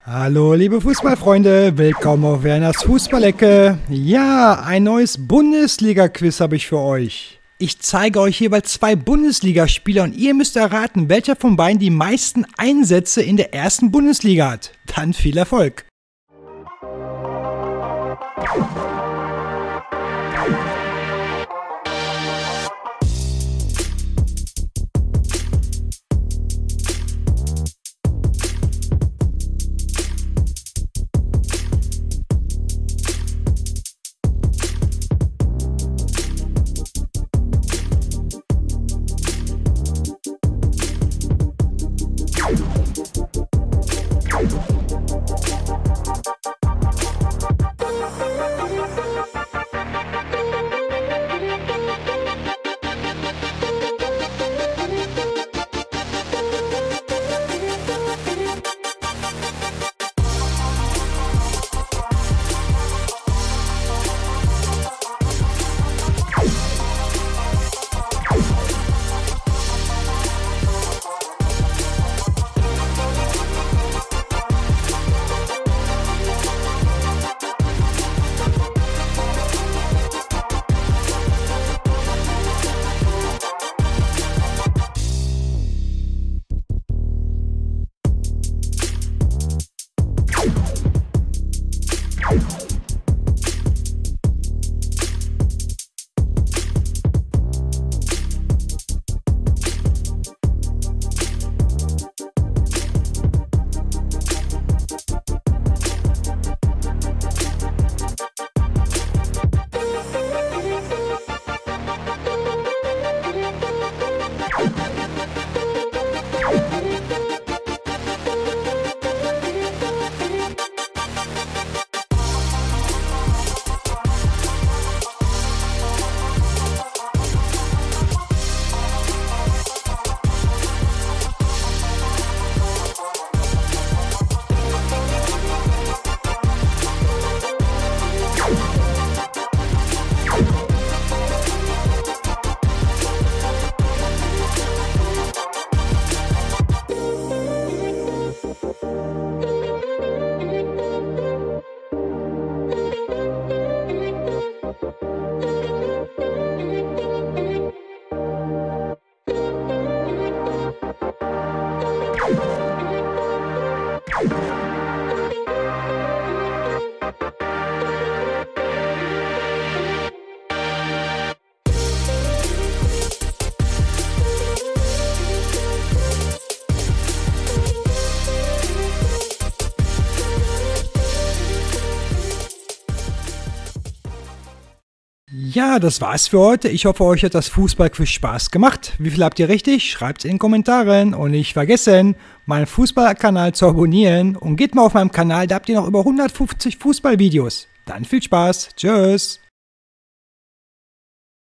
Hallo liebe Fußballfreunde, willkommen auf Werners Fußballecke. Ja, ein neues Bundesliga-Quiz habe ich für euch. Ich zeige euch jeweils zwei Bundesligaspieler und ihr müsst erraten, welcher von beiden die meisten Einsätze in der ersten Bundesliga hat. Dann viel Erfolg! Ja, das war's für heute. Ich hoffe, euch hat das Fußballquiz Spaß gemacht. Wie viel habt ihr richtig? Schreibt's in den Kommentaren. Und nicht vergessen, meinen Fußballkanal zu abonnieren. Und geht mal auf meinem Kanal, da habt ihr noch über 150 Fußballvideos. Dann viel Spaß. Tschüss.